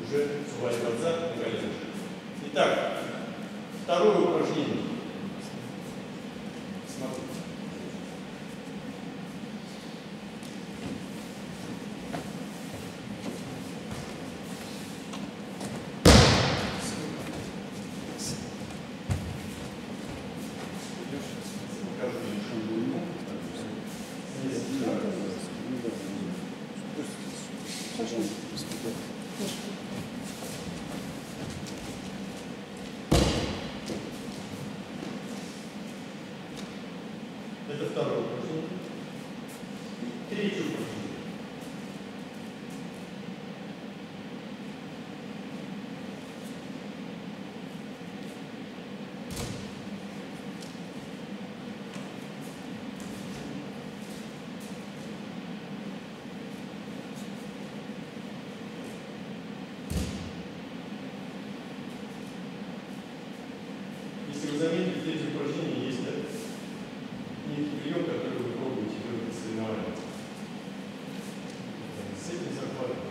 уже сували назад на колено. Итак, второе упражнение. Смотрите. Это второе упражнение. Третье упражнение. Если вы заметите, третье упражнение есть некий прием, который вы пробуете в соревновании. С этим захватом.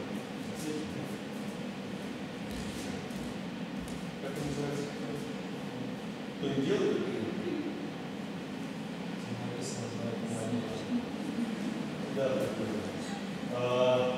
Как это называется? Кто не делает? Да, такое.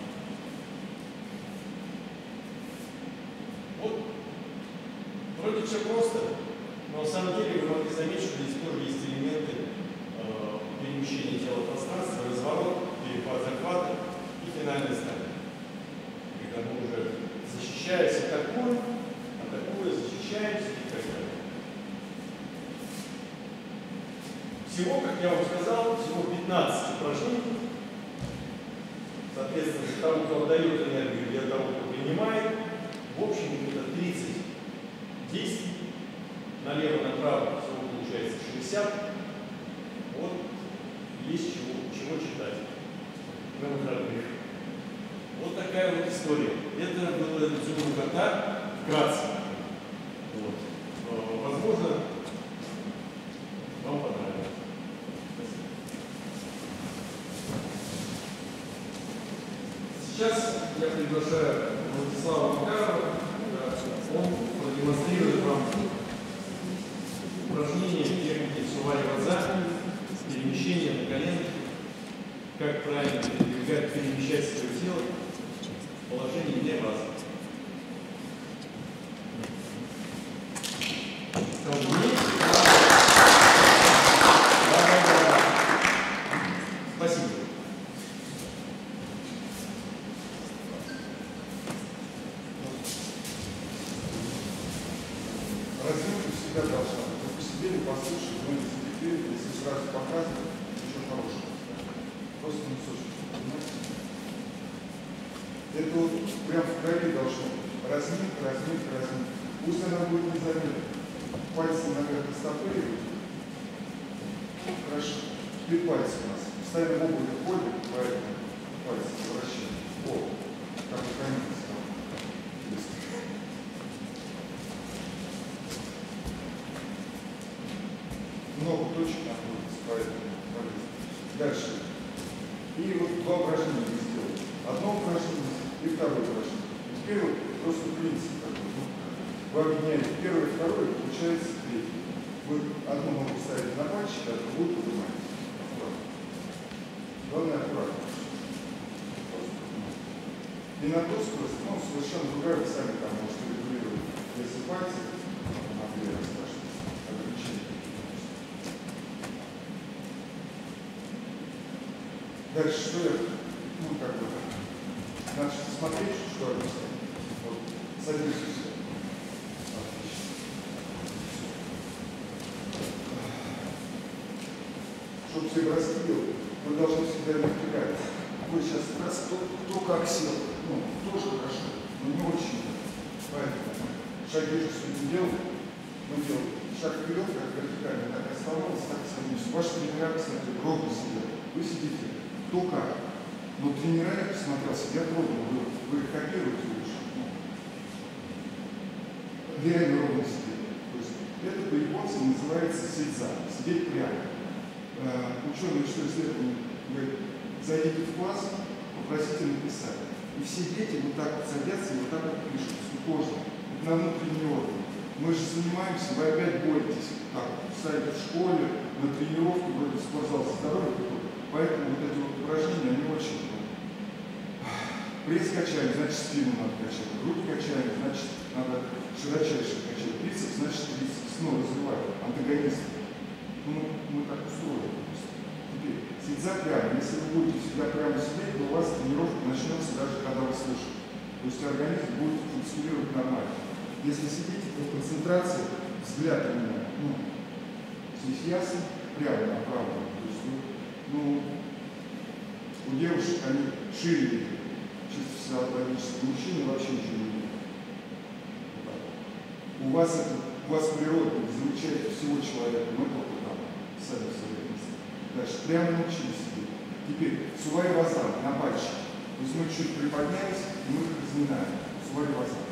Вот. Вроде все просто. Но на самом деле вы могли заметить, что здесь тоже есть элементы перемещения тела в пространстве, разворот, перехват захвата и финальная стадия. Когда мы уже защищаясь, атакуем, защищаемся и так далее. Всего, как я вам сказал, всего 15 упражнений. Соответственно, для того, кто отдает энергию, для того, кто принимает, в общем, это 30 действий. Налево-направо всего получается 60. Вот есть чего читать на выходных. Вот такая вот история. Это было резюме кота вкратце. Вот. Возможно, вам понравилось. Сейчас я приглашаю Владислава Макарова. Он продемонстрирует вам упражнение в технике сували ваза, перемещение на коленке, как правильно перемещать свое тело в положении для ваза. Спасибо. Развилка всегда должна. Посидели, послушали, мы теперь, если сразу показывать, ничего хорошего. Просто не слушайте, понимаете? Это вот прям в крови должно быть. Разминка. Пусть она будет незаметна. Пальцы, наверное, стопыривают. Хорошо. Теперь пальцы у нас. Ставим обувь в поле, поэтому пальцы вращаем. О, как и камень стал. Много точек находится, поэтому полезно. Дальше. И вот два упражнения мы сделали. Одно упражнение и второе упражнение. Теперь вот просто принцип такой. Вы объединяете первое и второе, получается третье. Вы одну ногу ставите на пальчик, а другую поднимаете. Аккуратно. Главное аккуратно. И на ту скорость, ну, совершенно другая, вы сами там можете регулировать. Если пальцы, могли расспрашивать, ограничения. Дальше что я, ну, как бы, надо смотреть, что объяснять. Вот, садимся все. Отлично. Чтобы все броски делать, вы должны всегда напрягать. Вы сейчас раз, кто как сел, ну, тоже хорошо, но не очень. Поэтому шаги же сегодня делаем. Мы делаем шаг вперед, как вертикально, так оставалось, так садимся. Ваши тренера, кстати, ровно сидят. Вы сидите кто как. Но тренера, я посмотрел, сидят ровно, вы их копируете лучше. Реально ровно сидеть. То есть это по-японски называется сидза, сидеть прямо. Ученые, что исследовали, говорят, зайдите в класс, попросите написать. И все дети вот так вот садятся и вот так вот на внутренний орган. Мы же занимаемся, вы опять боретесь, так, ставите в школе, на тренировку, вроде спортзал здоровья, поэтому вот эти вот упражнения, они очень... Пресс качаем, значит спину надо качать, грудь качаем, значит надо широчайше качать, бицепс, значит трицепс, ну, развивать, антагонист. Ну, мы так устроены. Теперь, сидя прямо, если вы будете всегда прямо сидеть, то у вас тренировка начнется даже когда вы слышите. То есть организм будет функционировать нормально. Если сидите, то концентрация, взгляд у меня, ну, здесь ясно, прямо направлено. То есть, ну, у девушек они шире видят. Чисто физиологически. Мужчины вообще ничего не видят. У вас природа, вы замечаете всего человека, мы только там, сами в своей месте. Дальше, прямо научились себе. Теперь, сувай вазан на пальчики. То есть мы чуть приподнялись, и мы их разминаем. Сувай вазан.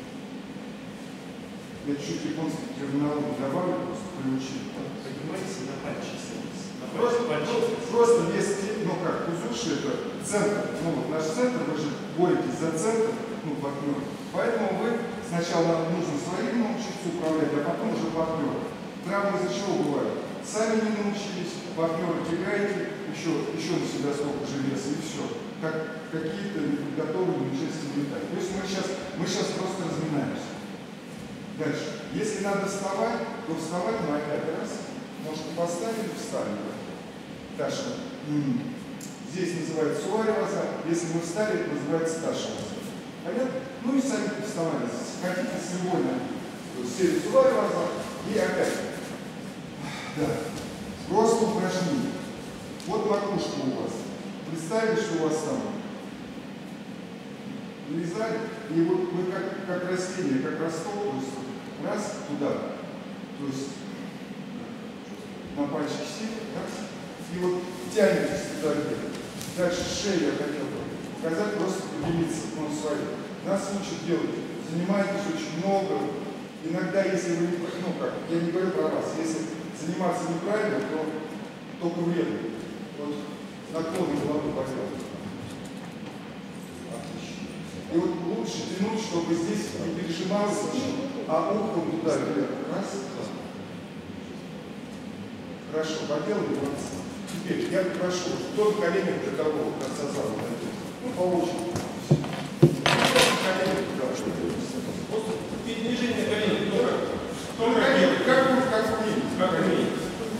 Я чуть японскую терминологию добавлю, просто приучил. Поднимайтесь на пальчики. Просто весь, ну как, узуши это центр, ну вот наш центр, вы же боретесь за центр, ну партнер. Поэтому вы сначала нужно своим научиться управлять, а потом уже партнер. Травмы из-за чего бывают? Сами не научились, партнера тягаете, еще на себя столько же веса и все. Как какие-то неподготовленные части летать. То есть мы сейчас просто разминаемся. Дальше. Если надо вставать, то вставать мы опять раз. Ножку поставили, встали. Дальше. Здесь называется сувай вазан. Если мы встали, это называется таши вазан. Понятно? Ну и сами вставали. Хотите с любой ноги. То есть сели сувай вазан и опять. Да. Просто упражнение. Вот макушка у вас. Представили, что у вас там влезали, и вот вы как растение, как росток, то есть раз туда. То есть на пальчик сели, раз, и вот тянетесь туда вверх. Дальше шею я хотел бы показать, просто поделиться, ну, свою. Нас учат делать, занимаетесь очень много. Иногда, если вы, ну как, я не говорю про вас, если заниматься неправильно, то только вредно. Вот наклоны головы пойдет. Отлично. И вот лучше тянуть, чтобы здесь не пережималось ничего, а ухом туда вверх. Раз. Хорошо, поделали, молодцы. Теперь я прошу, кто в коленях до кого конца зала дойдет? Ну, по очереди. Колени туда. Просто движение колени. Кто как умеет. Как умеет.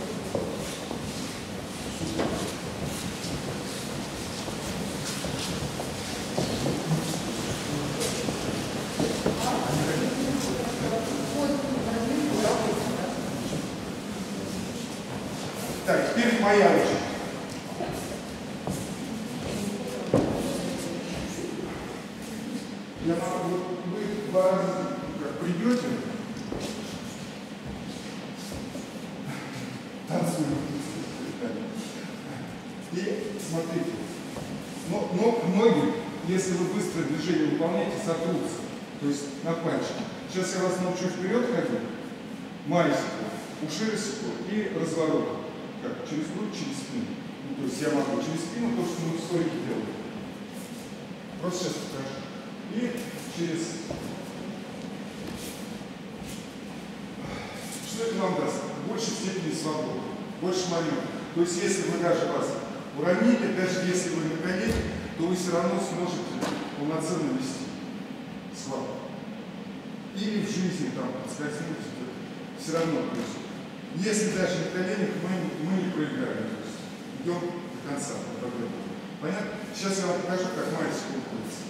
Так, теперь моя очередь. Я могу, вы два раза как придете, танцуем. И смотрите, но ноги, если вы быстрое движение выполняете, сотрутся, то есть на пальчики. Сейчас я вас научу вперед ходить, Мария секунду, ушире секунду и разворот. Как? Через грудь, через спину. Ну, то есть я могу через спину, то, что мы в стойке делаем. Просто сейчас покажу. И через... Что это вам даст? В большей степени свободы, больше момента. То есть если вы даже вас уронили, даже если вы на колене, то вы все равно сможете полноценно вести слабо. Или в жизни там подскользнуть, все равно. То есть, если даже на коленях мы не проиграем, то есть идем до конца. Понятно? Сейчас я вам покажу, как мальчик уходится.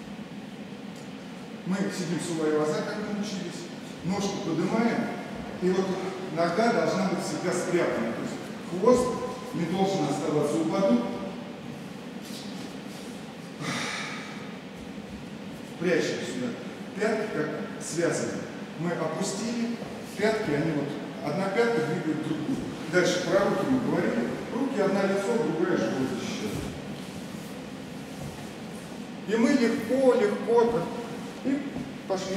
Мы сидим сувай вазан, как мы учились, ножку поднимаем, и вот нога должна быть всегда спрятана. То есть хвост не должен оставаться у поду. Прячем сюда. Пятки как связаны. Мы опустили, пятки, они вот, одна пятка двигает другую. Дальше про руки мы говорили. Руки одна лицо, другая живот защищает. И мы легко и пошли.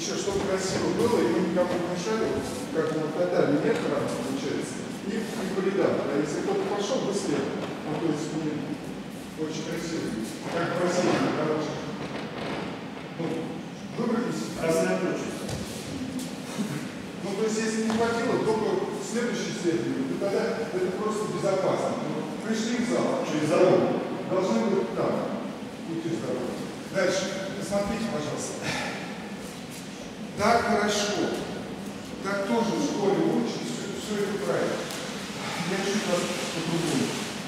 еще чтобы красиво было, и мы никому не мешали, как бы вот тогда нет рано получается, и по рядам. А если кто-то пошел, вы следом. Ну, то есть очень красиво. Как красиво, короче. Ну, выбрались. Ну, то есть, если не хватило, только следующий следователь, то тогда это просто безопасно. Ну, пришли в зал, через дорогу, должны быть там, пути здоровы. Дальше, посмотрите, пожалуйста. Так хорошо, так тоже в школе учат, все это правильно. Я чуть вас по-другому.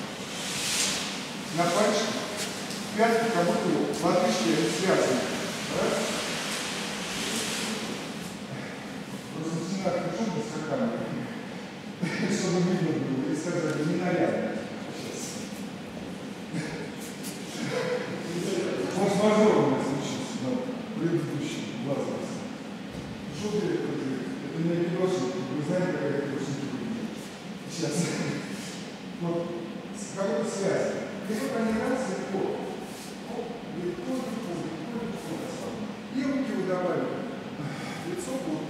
На пальчик, пятки, как будто лодыжки связаны. Раз. Просто всегда хочу быть скаками, чтобы видно было, и сказали, не нарядно. Сейчас. Он с мажором случился, но предыдущий глаз. Что ты это делаешь? Это не видосик, вы знаете, какая видосик выглядит. Сейчас. Вот, с какой-то связи. И вот они раз легко. Легко. И руки вы добавили. Лицо будет.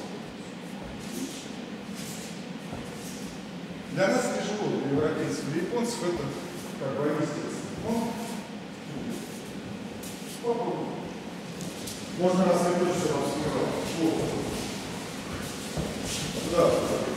Для нас тяжело, для европейцев, для японцев это как бы естественно. Попробуем. Можно рассредоточиться вам сперва. Да,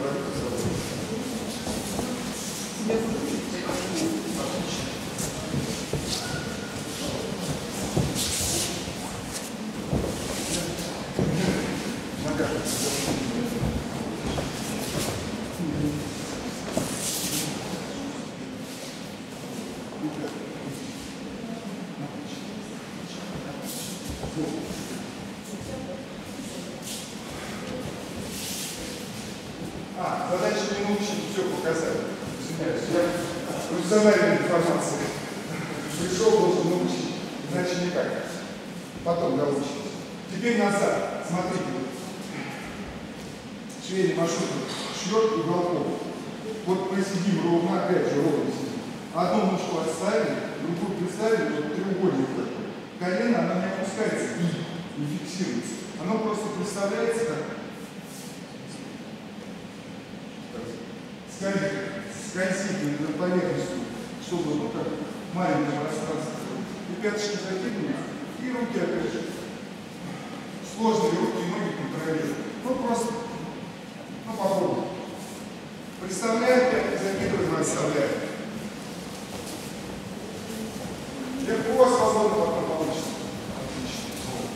задача не научить все показать. Извиняюсь, я профессиональная информация. Пришел, должен научить. Иначе никак. Потом научить. Теперь назад. Смотрите. Швейный маршрут шьет уголком. Вот мы сидим ровно, опять же ровно сидим. Одну ножку отставили, другую приставили, вот треугольник такой. Колено, оно не опускается и не фиксируется. Оно просто представляется как скользить над поверхностью, чтобы ну, как маленькое пространство. И пяточки закидывают, и руки опять же. Сложные руки и ноги контролируют. Ну просто, ну попробуем. Представляем, пятки закидываем, оставляем. Легко, свободно потом получится. Отлично.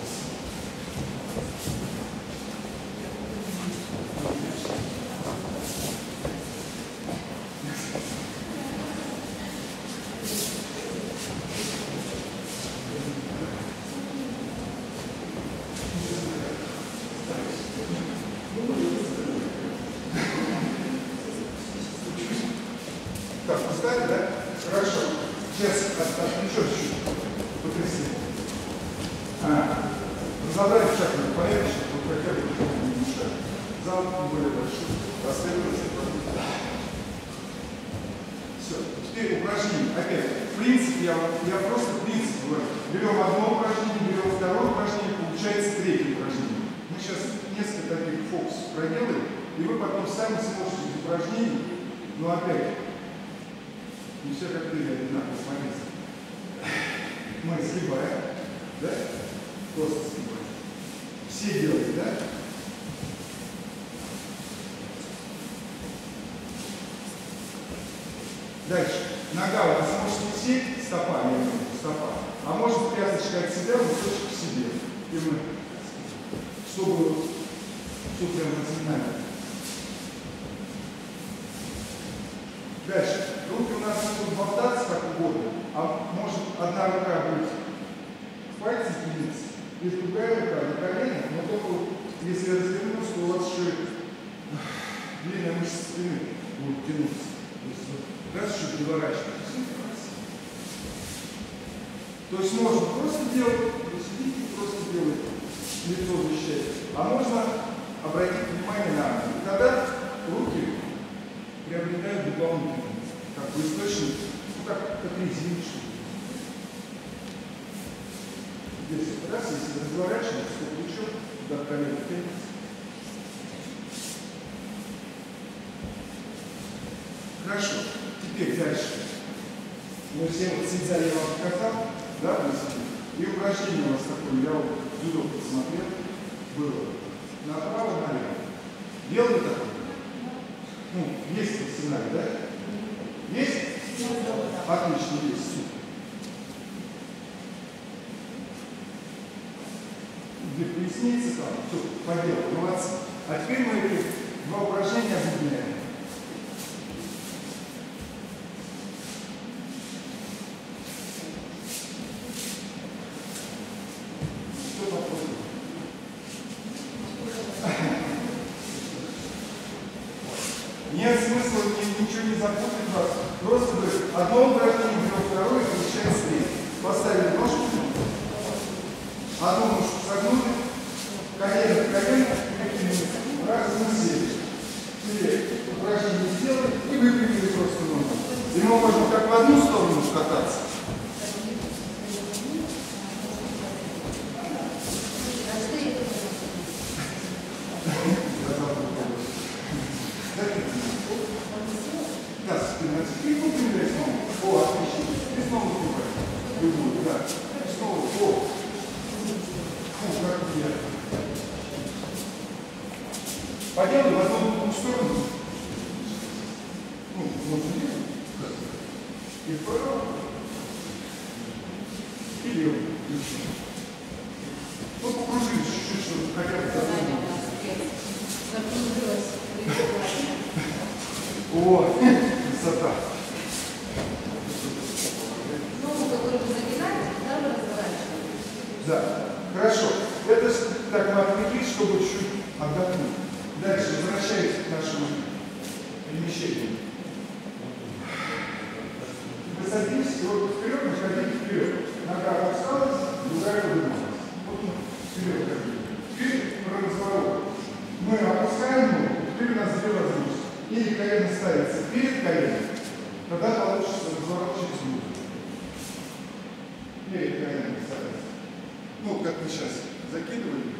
Так, устали, да? Хорошо. Сейчас еще чуть-чуть потрясем. Разобрали в шаг на поверхность, чтобы хотя бы не мешать. Зал не более большой. Последовательно. Все. Теперь упражнение. Опять. Принцип, я просто принцип говорю. Берем одно упражнение, берем второе упражнение, получается третье упражнение. Мы сейчас несколько таких фокусов проделаем, и вы потом сами сможете из упражнений, но опять, не все как ты, одинаково, смотрите. Мы сгибаем, да? Просто сгибаем. Все делают, да? Дальше. Нога у нас может висеть, стопа, стопа. А может пяточка от себя, носочек к себе. И мы, чтобы все прямо разминали. Дальше. Руки у нас будут болтаться как угодно, а может одна рука будет в пальце двигаться, и другая рука на коленях, но только если развернуться, то у вас шея, длинная мышца спины будет тянуться. Раз чуть выворачивать. То есть можно просто делать, вы сидите и просто делаете, лицо вращаете. А можно обратить внимание на руки. И тогда руки приобретают дополнительный как бы источник, ну как резиночка. Здесь вот раз, если разворачиваешь, то плечо туда колено тянется. Хорошо. Теперь дальше. Мы все вот сидя я вам показал, да, и упражнение у нас такое, я вот дзюдо посмотрел, было направо, налево. Делали такое? Ну, есть в арсенале, да? Есть? Отлично, есть. Супер. Где поясница там, все, поделал, молодцы. А теперь мы эти два упражнения объединяем. Нет смысла ничего не запутать вас. Просто вы одно упражнение берем, второе, получается третье. Поставили ножку, одну ножку согнули, колено в колено, перекинули, раз, мы сели. Теперь упражнение сделали и выпрямили просто ногу. И мы можем как в одну сторону кататься. И выпрямляй снова. О, отлично. И снова выпрямляй. Да. И снова. О. Фу, как приятно. Поделай в одну сторону. Ну, вот здесь. И вправо. И лево. Ну, покружились чуть-чуть, чтобы хотя бы задуматься. О, красота. Ногу, которую вы загинаете, да, вы разворачиваете? Да, хорошо. Это так мы отвлеклись, чтобы чуть отдохнуть. Дальше возвращаемся к нашему перемещению. Вы садитесь, вот вперед, мы ходили вперед. Нога опускалась, другая выдвинулась. Вот мы вперед ходили. Теперь про разворот. Мы опускаем ногу, теперь у нас две возможности. Или колено ставится перед коленом, тогда получится разворот через ногу. Перед коленом ставится. Ну, как мы сейчас закидывали.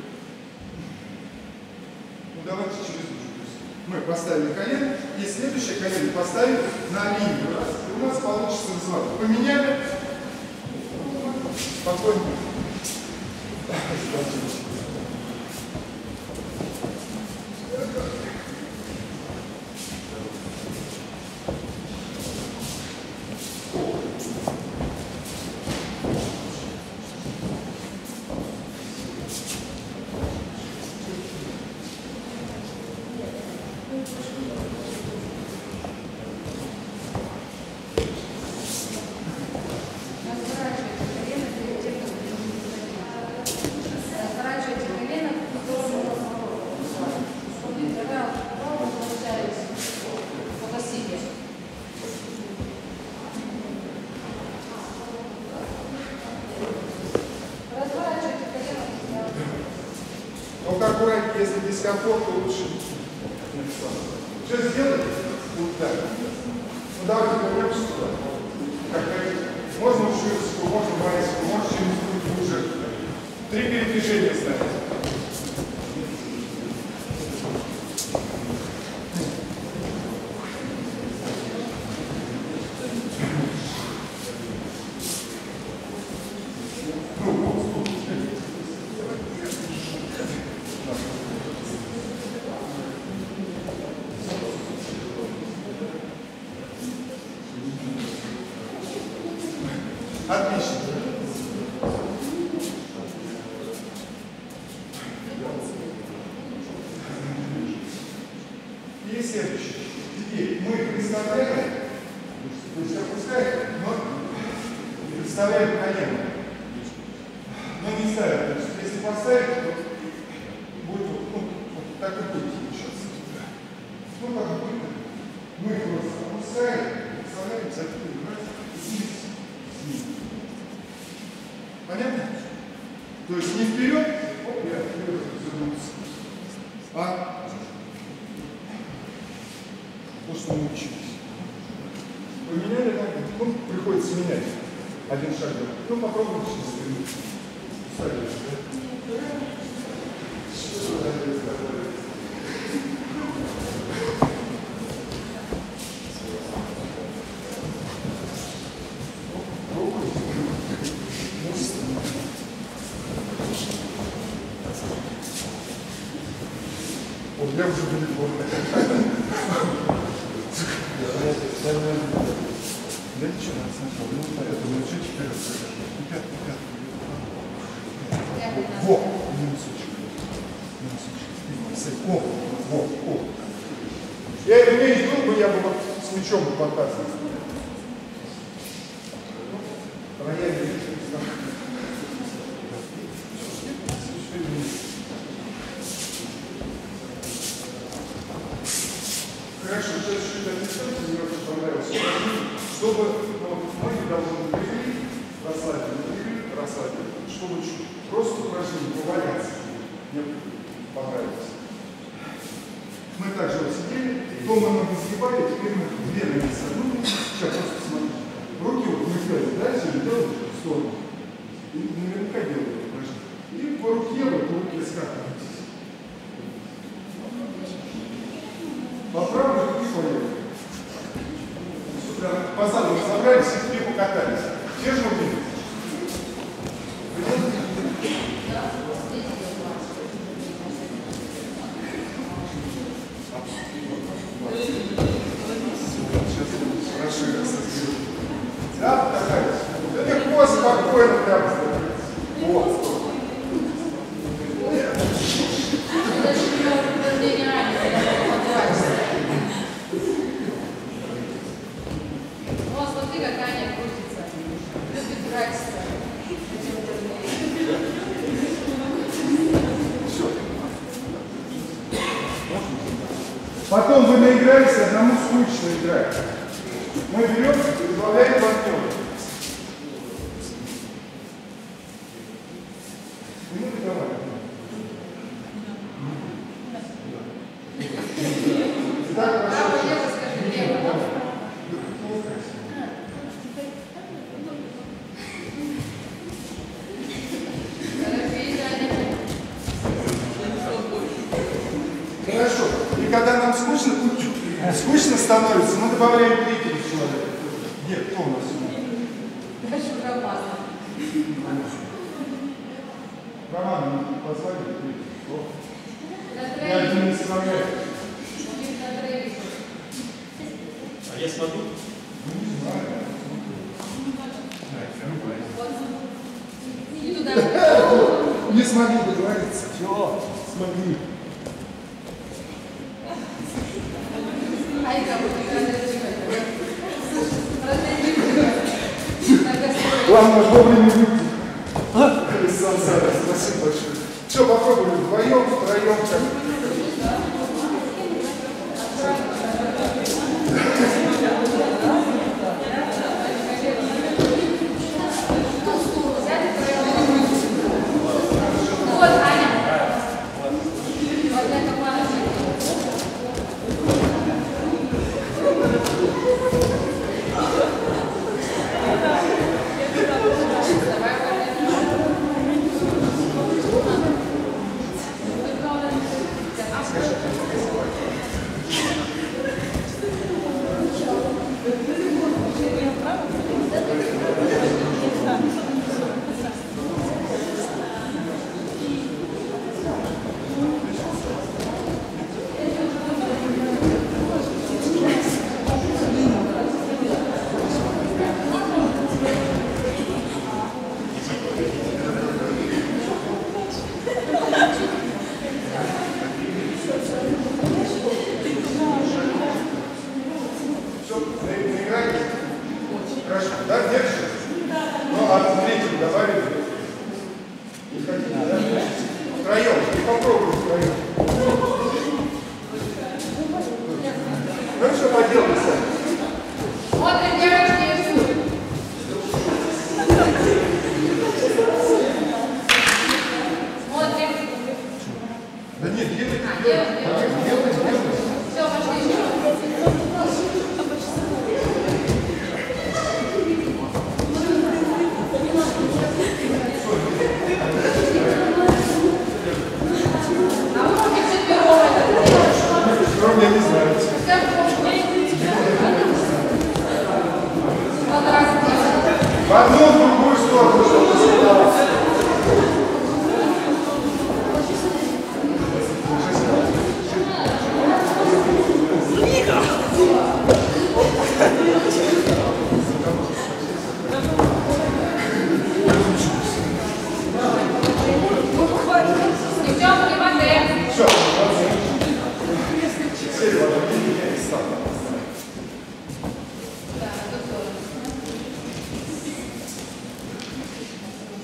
Ну, давайте через ногу. Мы поставили колено, и следующее колено поставим на линию. Раз, и у нас получится разворот. Поменяли. Спокойно. Только аккуратнее, если дискомфорт, то лучше. Что сделали? Вот так. Ну давайте вернемся туда. Как хотите. Можно в широчку, можно в маленькую, можно через руку уже. 3 передвижения ставить. Отлично. И следующее. Теперь мы представляем, то есть опускаем, но представляем колено. Но не ставим. То есть если поставить, то будет вот так и будет сейчас. Ну как будет. Мы просто опускаем, представляем, закидываем, и снизу. Понятно? То есть не вперед, оп, я вперед развернулся. А то, что мы учились. Поменяли ногу, ну, приходится менять один шаг. Ну, попробуйте сейчас вернуться. Вот я уже далеко. Дайте что надо сначала. Ну, это мы чуть вперед. Пятку. Во! Минусочек. Во. Я это не видел бы, я бы вот с мячом показывал. Рояль. Хорошо, сейчас чуть-чуть отнесете, мне очень понравилось. Чтобы ноги должны быть расслаблены, чтобы просто упражнение поваляться. Мне понравилось. Мы также вот сидели, дома ноги сгибали, теперь мы две ноги согнули. Сейчас просто смотрите. Руки вот мы сделали, да, сегодня делаем в сторону. И наверняка делаем упражнение. И по руке скатываетесь. По правой руке поехали. По заду собрались и теперь покатались. Все же руки. Да, катались. Да легко, спокойно прямо. Вот. Потом вы наигрались, одному скучно играть. Мы берем и добавляем партнера. Ну, давай. Так, хорошо. Хорошо. И когда нам скучно становится, мы добавляем третьего человека. Где? Кто у нас? Роман, позвали? Я один не справляюсь. А я смогу? Ну, не знаю. Не смогли договориться. Все, смогли. Главное, вовремя выйти. Спасибо большое. Все, попробуем вдвоем, втроем. Скажи.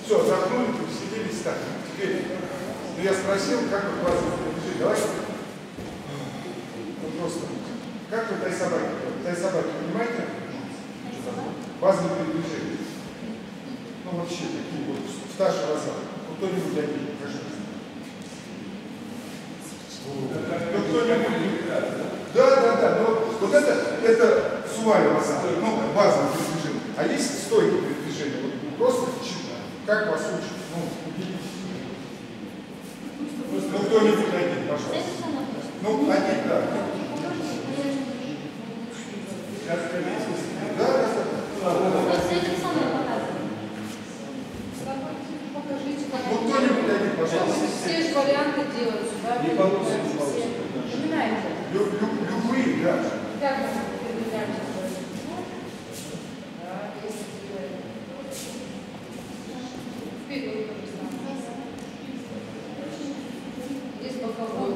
Все, отдохнули, посиделись так. Теперь, ну я спросил, как вы базовое передвижение. Давайте. Ну просто. Как вы тай-собаки? Тай-собаки, понимаете? Базовое передвижение. Ну вообще такие вот старшие глаза. Ну кто-нибудь такие, покажите. Ну кто-нибудь. Да. Но вот это сували глаза. Ну, базовое передвижение. А есть стойкие передвижения. Вот просто как вас учат? Ну кто-нибудь один, пожалуйста. Ну, один, да. Да. Покажите, как Ну кто-нибудь один, пожалуйста. все же варианты делаются, да? Не получится. Напоминаете? Любые, да. Как мы передвигаемся? Да, есть делаем. Вперед. Есть боковой.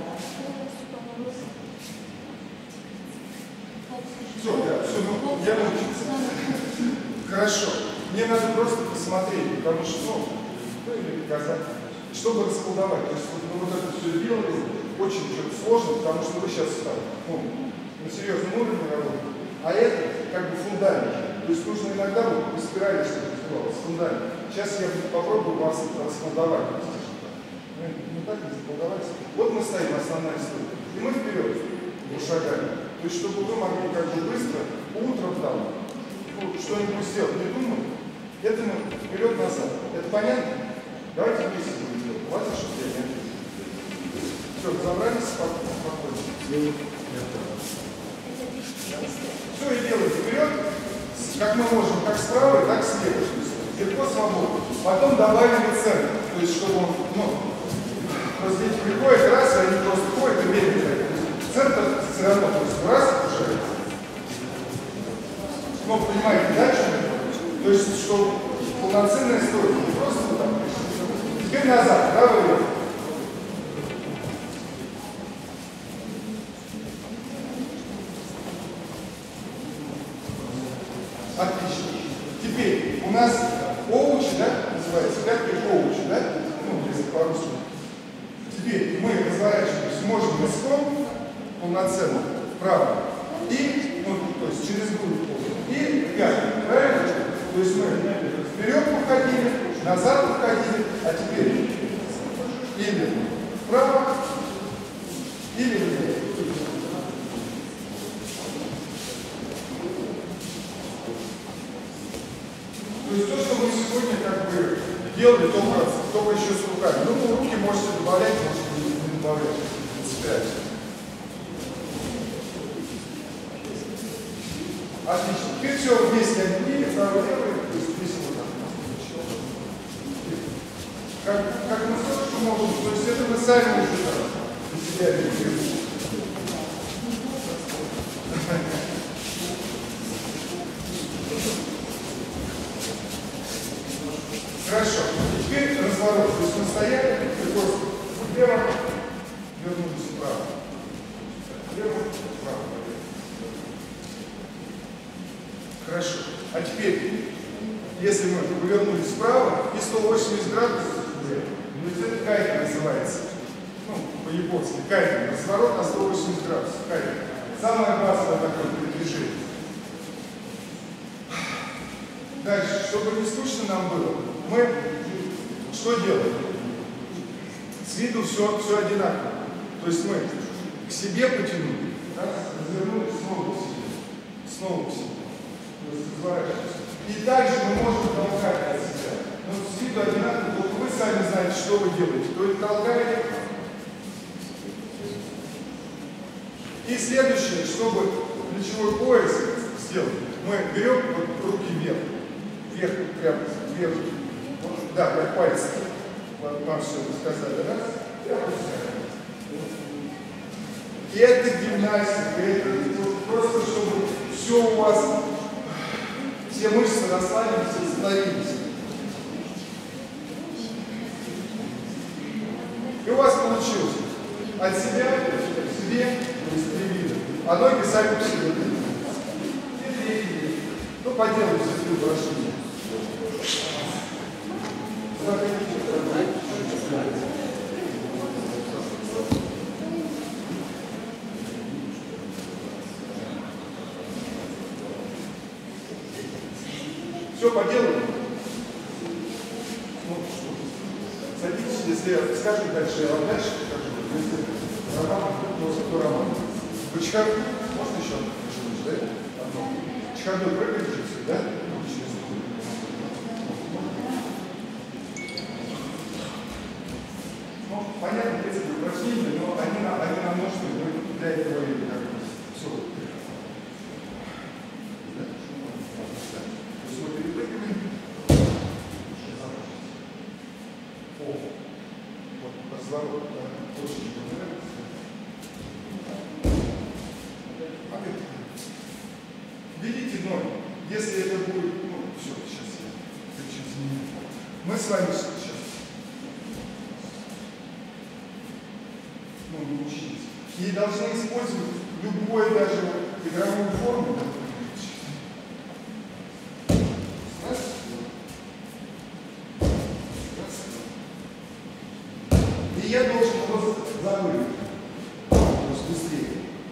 Все, ну, я научился. Хорошо. Мне надо просто посмотреть, потому что, ну или показать, чтобы расколдовать. То есть вот это все делали, очень что-то сложно, потому что вы сейчас на серьезном уровне работаете. А это как бы фундамент. То есть нужно иногда, вот вы спирались, с фундаментом. Сейчас я попробую вас расколдовать. Ну так не заколдовать. Вот мы стоим, основная стойка. И мы вперед шагаем. То есть, чтобы вы могли как бы быстро, утром там, что-нибудь сделать, не думать, это мы вперед-назад. Это понятно? Давайте вместе будем делать. Хватит, чтобы я не ответил. Все, разобрались спокойно. Все, и делаем вперед, как мы можем, как с правой, так с левой. Легко, свободно. Потом добавили центр. То есть, чтобы он, просто дети приходят раз, и они просто ходят и медленно. Центр все равно, то есть раз уже. Ну, понимаете, да, что? То есть, что полноценная стойка, не просто вот так. Теперь назад, правый вверх. Отлично. Теперь у нас овощи, да, называется, пятки овощи, да? Ну, если по-русски. Теперь мы разворачиваемся, можем мыском полноценно вправо и, то есть через грудь и пятки, правильно? То есть мы вперед уходили, назад уходили, а теперь или вправо, или влево. То есть то, что мы сегодня как бы делали, только еще с руками. Ну, руки можете добавлять, можете не добавлять. Отлично. Теперь все вместе объединили, правый левый, то есть здесь вот так. Как мы все, что можем, то есть это мы сами уже для себя реагируем. Хорошо. Теперь разворот. То есть мы стояли, просто влево, вернулись вправо. Влево, вправо. Хорошо. А теперь, если мы повернулись вправо и 180 градусов влево, это кайф называется. Ну, по-японски. Кайф. Разворот на 180 градусов. Кайф. Самое базовое такое передвижение. Дальше, чтобы не скучно нам было, мы что делаем? С виду все одинаково. То есть мы к себе потянули, развернули снова к себе. Снова к себе. То есть разворачиваемся. И также мы можем толкать от себя. Но с виду одинаково, вот вы сами знаете, что вы делаете. То есть толкаете. И следующее, чтобы плечевой пояс сделать, мы берем вот руки вверх. Вверх, прям вверх. Да, как пальцы. Вам все сказали, да? И это гимнастика, это просто, чтобы все у вас, все мышцы расслабились и остановились. И у вас получилось от себя к себе, то есть 3 вида, а ноги сами по себе. И 3 вида. Ну, поделайте все упражнения. Все поделано? Ну, садитесь, если скажут дальше, я вам дальше покажу. Если роман, то роман. Вы чехарду? Можно еще одну? Да? Одну. Чехарду прыгаете, да? Ну, понятно, в принципе, упражнения, но они нам нужны для этого и как бы все. Разворот очень понравился. Видите ноги? Если это будет, ну, все, сейчас я изменю. Мы с вами сейчас, ну, научились. И должны использовать любую даже игровую форму. И я должен просто забыть. Просто быстрее.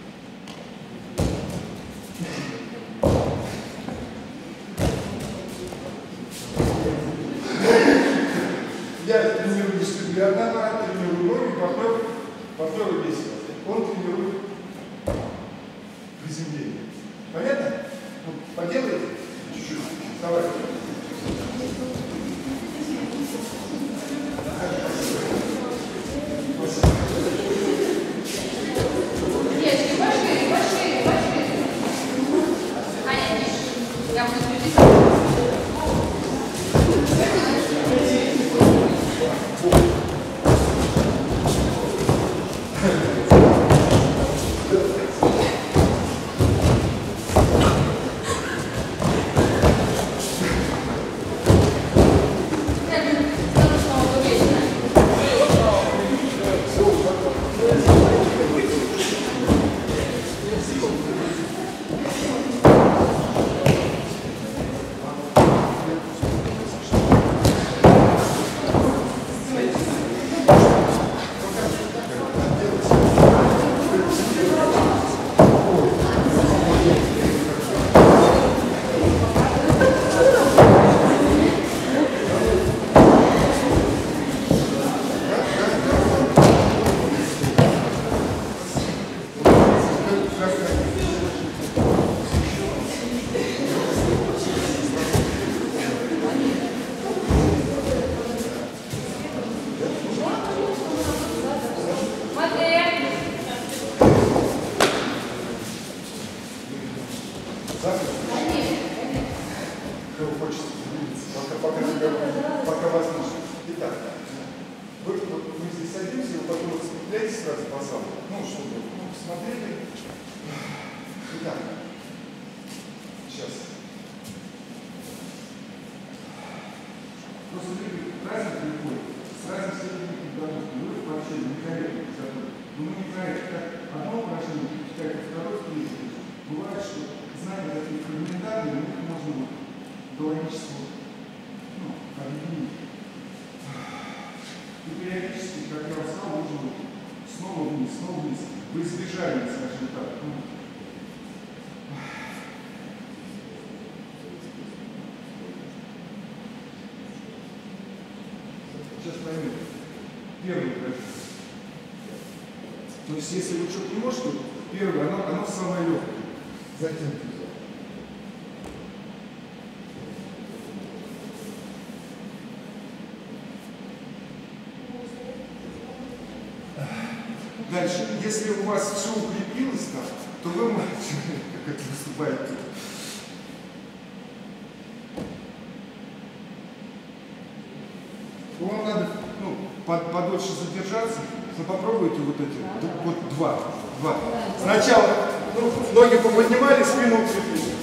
Я тренирую для одного, тренирую ноги, повторю весь. Он тренирует приземление. Понятно? Ну, поделайте чуть-чуть. Давай. Девочки, пошире, пошире, пошире. Аня, я буду включить. Пока возможно. Итак, мы здесь садимся, вы потом скрепляйтесь сразу по залу. Ну, чтобы смотрели. Итак, сейчас. Просто разница приходит. С разницей подготовки. Вы вообще некорректно подготовлены. Но мы не знаем, как одно упражнение, как второе, третье. Бывает, что знания такие фрагментарные, но их можно до логического объединить. И периодически, как я вам сказал, нужно снова вниз, в избежание, скажем так. Сейчас поймем. Первый упражнение. То есть, если вы что-то не можете, первое, оно самое легкое. Затем. Дальше, если у вас все укрепилось там, то вы можете, как это выступает тут. Вам надо подольше задержаться, но попробуйте вот эти, вот два. Сначала ноги поподнимали, спину укрепили.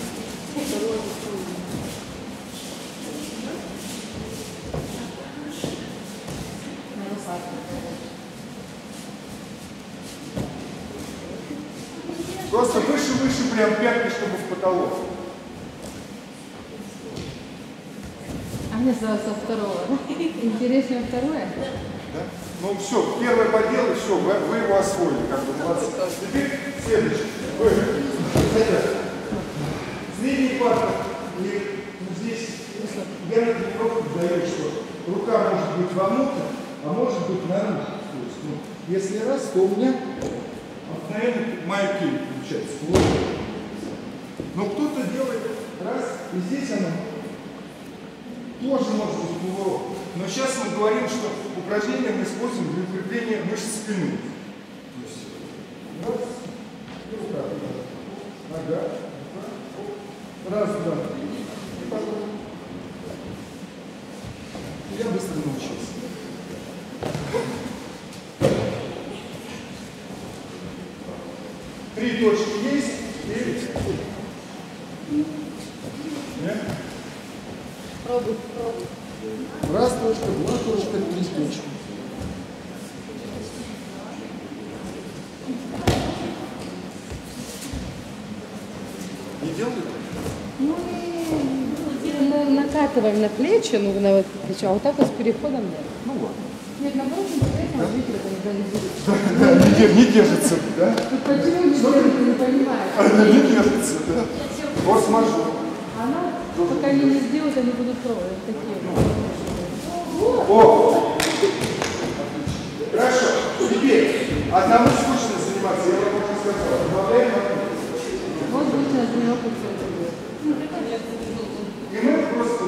Просто выше, прям пятки, чтобы в потолок. А со второго. Интереснее второе? Да? Ну все, первое подело, все, вы его освоили, как бы молодцы. Теперь следующее. Вы, средний партер, и здесь я на тренировку даю, что рука может быть вовнутрь, а может быть наружу. То есть, ну, если раз, то у меня обыкновенно моя киль получается. Вот. Но кто-то делает раз, и здесь она тоже может быть поворот. Но сейчас мы говорим, что упражнение мы используем для укрепления мышц спины. То есть раз, и рука. Нога. Раз, два. И потом. Я быстро научился. Три точки есть. Пробуй, пробуй. Раз точка, два точка, три точки. Не делай так? Ну и мы накатываем на плечи, ну на вот плечо, а вот так вот с переходом нет. Ну ладно. Нет, наоборот, интересно, видите, это никогда не будет. Не держится, да? Тут почему не делают, не понимаю. Она не держится, да? Форс-мажор. Она, пока они не сделают, они будут пробовать. Такие. О! Хорошо. Теперь одному скучно заниматься, я вам уже сказал. Добавляем одну. Вот будет на тренировку все это будет. И мы просто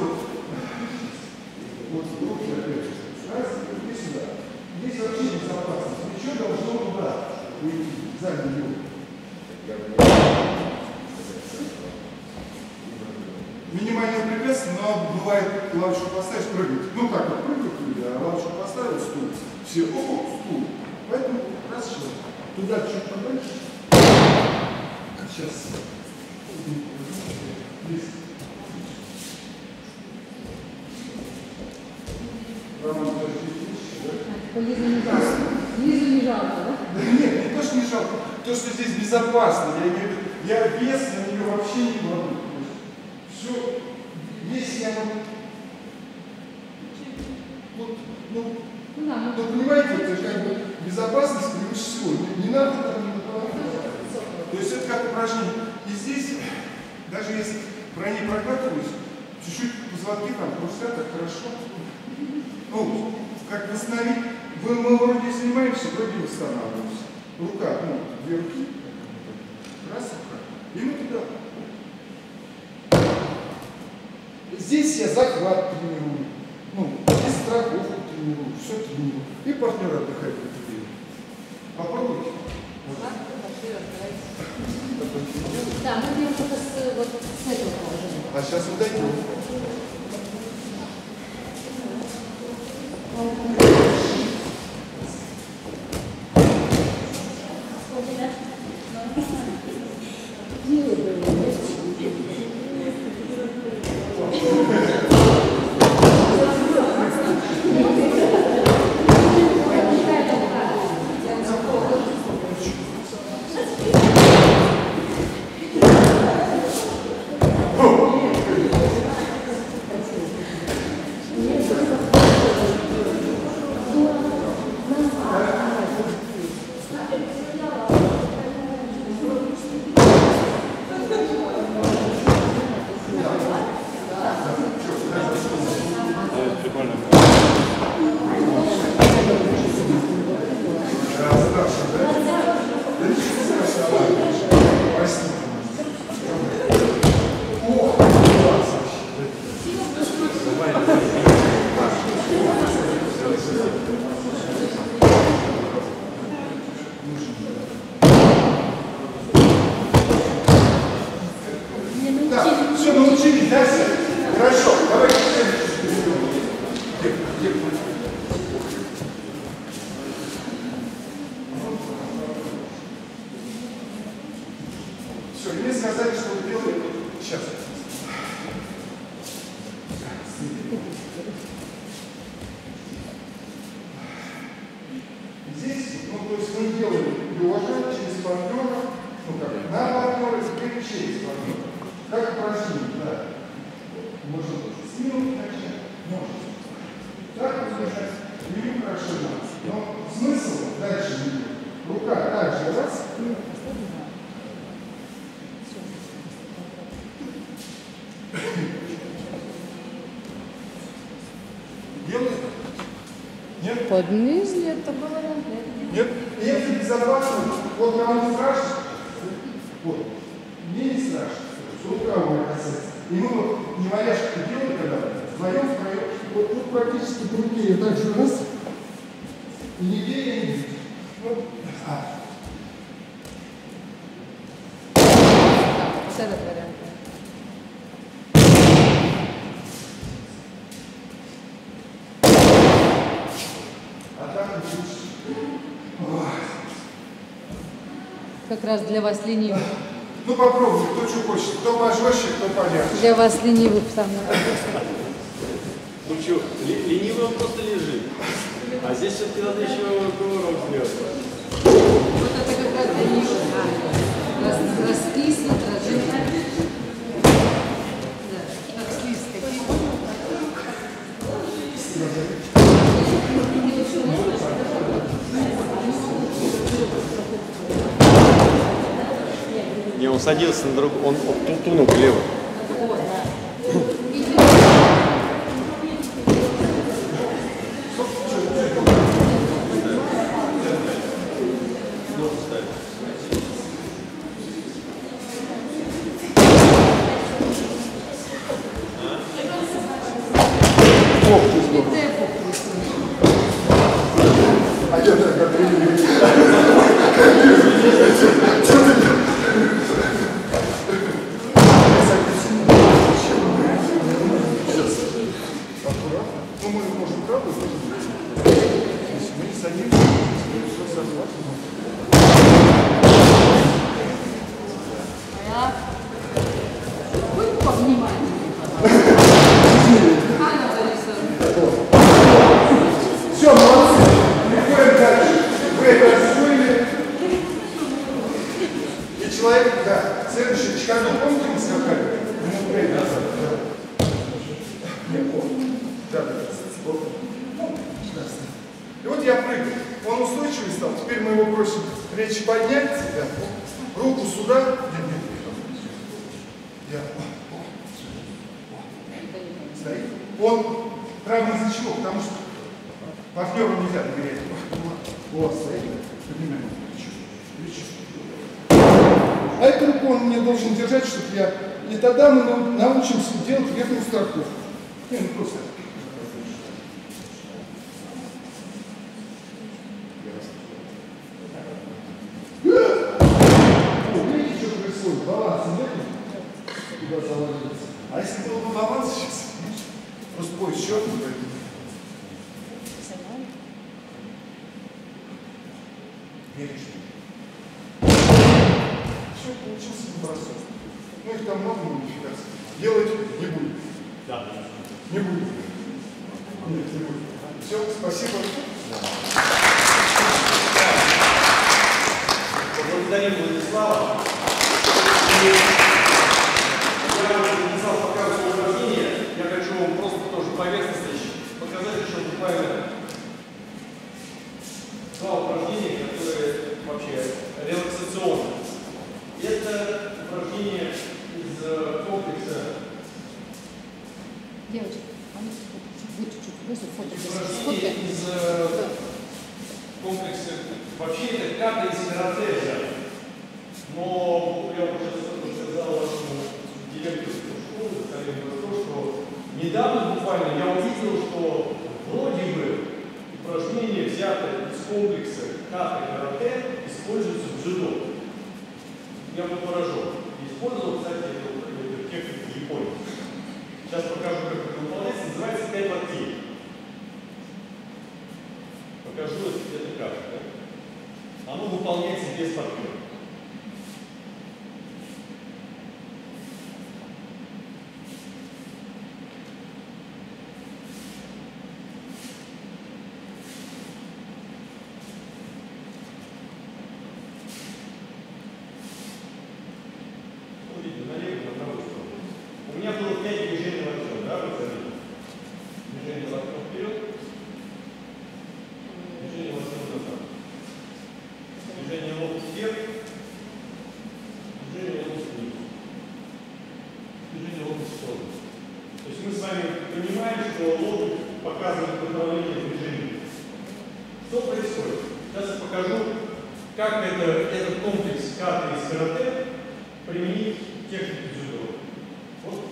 вот руки опять. Раз, и сюда. Здесь вообще безопасность. Плечо должно туда уйти, задний юг. Минимальное препятствие, но бывает лавочку поставишь, прыгать. Ну как, вот прыгают люди, а лавочку поставил, стул. Все, о, стул. Поэтому раз человек. Туда чуть подальше. Сейчас. Здесь. Роман, Лизу не жалко. Лизу не жалко, да? да нет, не то, что не жалко. То, что здесь безопасно. Я имею в виду, я вес на нее вообще не кладу. Все, если я могу. Вот, ну, Да, ну, понимаете, это как бы безопасность превыше всего. Не надо там не дополнительно. То есть это как упражнение. И здесь, даже если про ней прокатываюсь, чуть-чуть позвонки там хрустят, так хорошо. Ну, как восстановить. Мы вроде занимаемся, вроде восстанавливаемся. Рука, ну, две руки. Раз рука. И мы туда. Здесь я захват тренирую. Ну, здесь страховку тренирую, все тренирую. И партнер отдыхает в это время. Попробуйте. Да, мы делаем только с этого положения. А сейчас вы дойдете. Все, научились, да, все? Хорошо, давайте все, мне сказали, что вы делаете сейчас. Здесь, ну, то есть мы делаем лежа через партнера, ну как, на партнера, теперь через партнера. Как упражнение, да. Можно с минут начать. Но хорошо. Но смысл дальше не будет. Рука также раз. Делает? Нет? Под низ это было. Нет? Если безопасно, вот нам не страшно. Вот. Мне не страшно. Рука у меня касается. И мы вот не валяшки делали, когда вдвоем, втроем. Вот тут практически по руке я так же раз. И нигде я не вижу. Вот. Вот этот вариант. А так не лучше. Как раз для вас ленивых. Ну попробуй, кто что хочет. Кто пожестче, кто полегче. Для вас ленивых самое. Ну что, ленивый он просто лежит. А здесь все-таки надо еще кувырок сделать. Вот это как раз для них. Раскиснут, разжимать. Да, как слиз такие. Не, он садился на другой, он тунул влево. Ну, мы можем правду тоже. Если мы садимся, все согласны. Будь повнимательнее. Анна Борисовна. Все, молодцы. Приходим дальше. Вы это освоили. И человек, да. Следующий чекану, помните, мы скакали? Ему время назад. Нет, помню. Да. И вот я прыгаю. Он устойчивый стал. Теперь мы его просим плечи поднять. Да. Руку сюда. Нет. Я. Стоит. Он правый из-за чего? Потому что партнеру нельзя доверять. Вот, стоит. Поднимаем плечо. А эту руку он мне должен держать, чтобы я... И тогда мы научимся делать верную страховку. Не, ну просто... Видите, что происходит? Баланса нет? Куда заложиться? А если было бы баланс сейчас? Просто поезд черный пойдет. Веришь? Все, получился бросок. Ну их там много модификаций. Делать не будет. Да. Не будет. Нет, не будет. Все, спасибо. Поблагодарим Владислава. Я Владислав показываю упражнение. Я хочу вам просто тоже поверхностно показать еще буквально два упражнения, которые вообще релаксационные. Это упражнение из комплекса. Девочки, будь чуть-чуть выше, Упражнение из комплекса. Вообще это ката из карате. Но я уже сказал вашему директору школы, что недавно буквально я увидел, что вроде бы упражнение взято из комплекса ката карате используется в дзюдо. Я был поражен. Использовал, кстати, эту технику в Японии. Сейчас покажу, как это выполняется. Называется 5 локтей. Покажу это как. Да? Оно выполняется без партнера. У меня было 5 движений локтем, да, вы заметили? Движение локтем вперед. Сейчас я покажу, как этот комплекс ката из карате применить в технике дзюдо. Вот.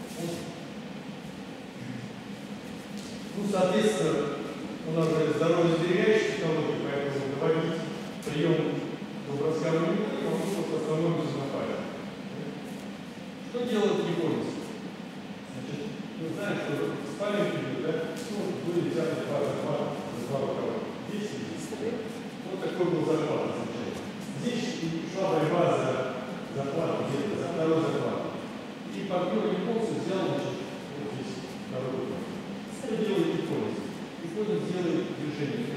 Ну, соответственно, у нас же здоровье-сберегающие технологии, поэтому доводить прием до броска не будет, он просто остановится на пале. Что делает японец? Значит, мы знаем, что спальник идет, да? Ну, были взяты два рукава. Здесь и здесь. Вот такой был захват изначально. Здесь шла борьба за захват, где-то за второй захват. И партнер японца взял, значит, вот здесь второй рукав. Что делает японец? Японец делает движение.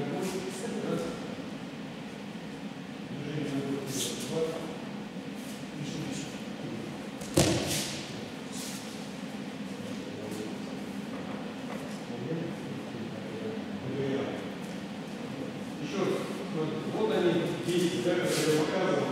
Движение на вот. Вот они действия, да, которые я показывал.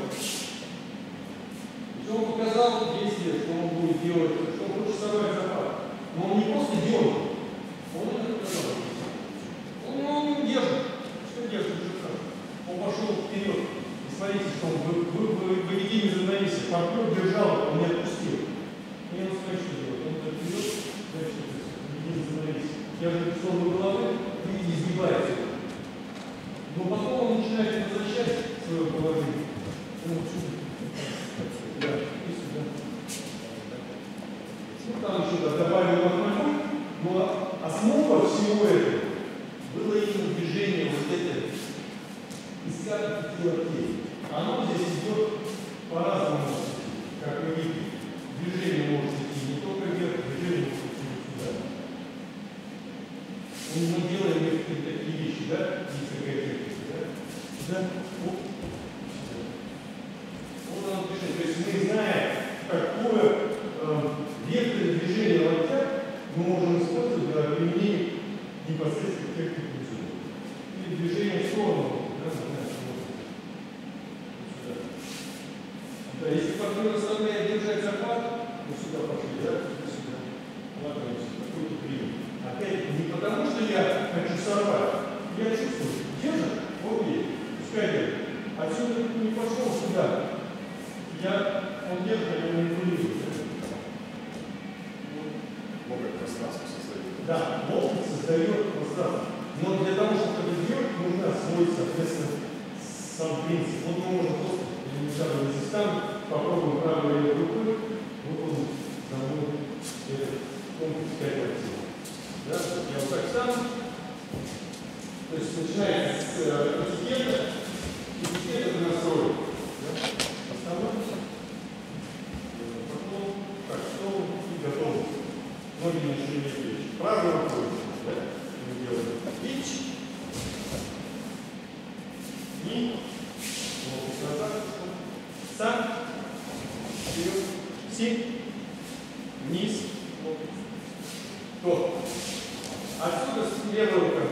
И он показал действие, что он будет делать, что он хочет сорвать захват. Но он не просто дернул, он это показал. Он держит. Что держит? Он пошел вперед. И смотрите, что он в поведении равновесия. Партнер держал, он не отпустил. И он смотрит, что делает. Он идет вперед, дальше поведение равновесия. Держит в сторону головы, видите, изгибается. Но потом он начинает возвращать свое положение. Да, и сюда. Ну, там еще добавил одного, но основа всего этого было именно движение вот это из каждых 5 локтей. Оно здесь идет по-разному, как вы видите. Движение может идти не только вверх, движение может идти сюда. Мы делаем некоторые такие вещи, да? Есть какая техника, да? Да? Вот оно движение. То есть мы знаем, какое векторное движение локтя мы можем использовать для применения непосредственно техники дзюдо. Или движение в сторону. Да, если партнер оставляет держать захват, мы сюда пошли, да? Сюда. Ладно, какой-то прием. Опять не потому, что я хочу сорвать. Я чувствую, держит, окей, пускай держит. Отсюда не пошел сюда. Он держит, а я манипулирую. Локоть пространство создает. Да, локоть создает пространство. Но для того, чтобы это сделать, нужно освоить, соответственно, сам принцип. Вот мы можем просто элементарно здесь там попробуем правой или левой рукой выполнить саму этот комплекс 5 локтей. Да? Я вот так сам. То есть начинается с этикета. Этикет это настрой. Да? Остановимся. Потом так, стол и готово. Ноги на ширине плеч. Правой рукой. Да? Мы делаем пич. И локоть назад. Сам. Вперед. Си. Вниз. То. Отсюда с левой рукой